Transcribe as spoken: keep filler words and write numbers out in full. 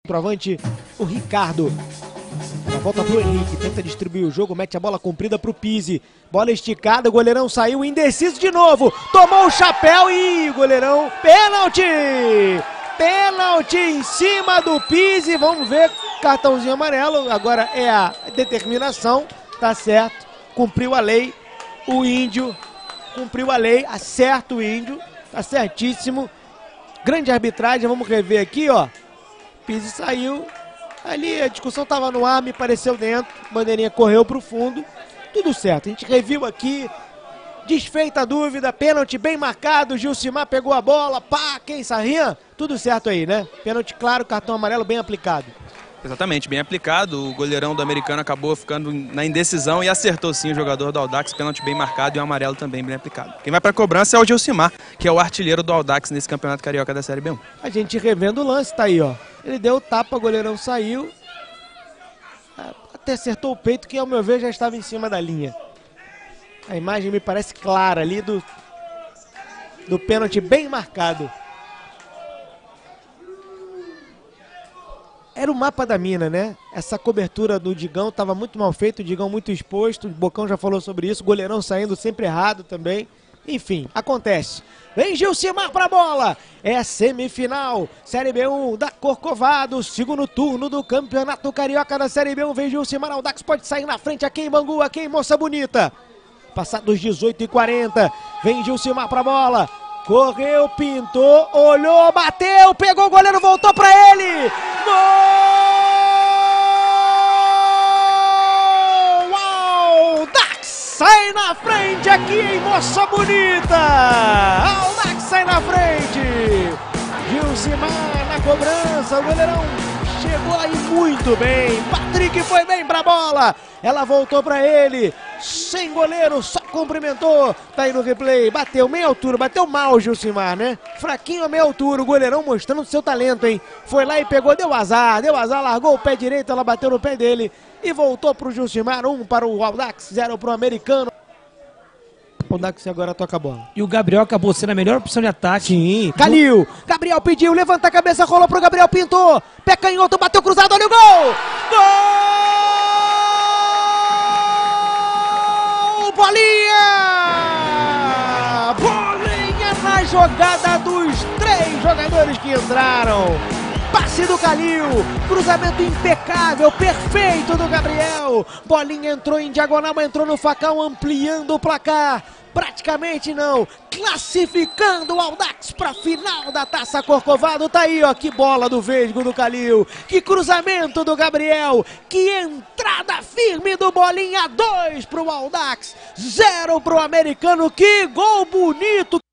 Centroavante, o Ricardo. Ela volta pro Henrique, tenta distribuir o jogo, mete a bola comprida pro Pizzi. Bola esticada, o goleirão saiu indeciso de novo. Tomou o chapéu e o goleirão, pênalti! Pênalti em cima do Pizzi. Vamos ver, cartãozinho amarelo. Agora é a determinação, tá certo. Cumpriu a lei, o Índio. Cumpriu a lei, acerta o Índio. Tá certíssimo. Grande arbitragem, vamos rever aqui, ó. Pizzi saiu. Ali a discussão estava no ar, me pareceu dentro. Bandeirinha correu para o fundo. Tudo certo, a gente reviu aqui. Desfeita a dúvida, pênalti bem marcado. Gilcimar pegou a bola, pá, quem Sarrian? Tudo certo aí, né? Pênalti claro, cartão amarelo bem aplicado. Exatamente, bem aplicado. O goleirão do Americano acabou ficando na indecisão e acertou sim o jogador do Audax. Pênalti bem marcado e o amarelo também bem aplicado. Quem vai para a cobrança é o Gilcimar, que é o artilheiro do Audax nesse Campeonato Carioca da Série B um. A gente revendo o lance, tá aí, ó. Ele deu o tapa, o goleirão saiu. Até acertou o peito, que ao meu ver já estava em cima da linha. A imagem me parece clara ali do, do pênalti bem marcado. Era o mapa da mina, né? Essa cobertura do Digão estava muito mal feita, o Digão muito exposto, o Bocão já falou sobre isso, o goleirão saindo sempre errado também. Enfim, acontece. Vem Gilcimar pra bola. É a semifinal. Série B um da Corcovado. Segundo turno do Campeonato Carioca da Série B um. Vem Gilcimar. Audax pode sair na frente aqui em Bangu. Aqui em Moça Bonita. Passados dezoito e quarenta. Vem Gilcimar pra bola. Correu, pintou, olhou, bateu. Pegou o goleiro, voltou pra ele. Gol! Audax sai na frente aqui em Moça Bonita. Audax sai na frente. Gilcimar na cobrança. O goleirão chegou aí muito bem. Patrick foi bem pra bola. Ela voltou pra ele. Sem goleiro, só cumprimentou. Tá aí no replay. Bateu meia altura. Bateu mal o Gilcimar, né? Fraquinho a meia altura. O goleirão mostrando o seu talento, hein? Foi lá e pegou. Deu azar. Deu azar. Largou o pé direito. Ela bateu no pé dele. E voltou pro Gilcimar. Um para o Audax. Zero pro Americano. O Audax agora toca a bola. E o Gabriel acabou sendo a melhor opção de ataque. Sim. Calil. Gabriel pediu. Levanta a cabeça. Rolou pro Gabriel. Pintou. Pé canhoto. Bateu cruzado. Olha o gol. Gol! Bolinha! Bolinha na jogada dos três jogadores que entraram. Passe do Calil, cruzamento impecável, perfeito do Gabriel. Bolinha entrou em diagonal, entrou no facão, ampliando o placar. Praticamente não, classificando o Audax para a final da Taça Corcovado. Tá aí, ó, que bola do Vesgo do Calil, que cruzamento do Gabriel, que entrada firme do Bolinha. Dois pro Audax, zero pro Americano. Que gol bonito!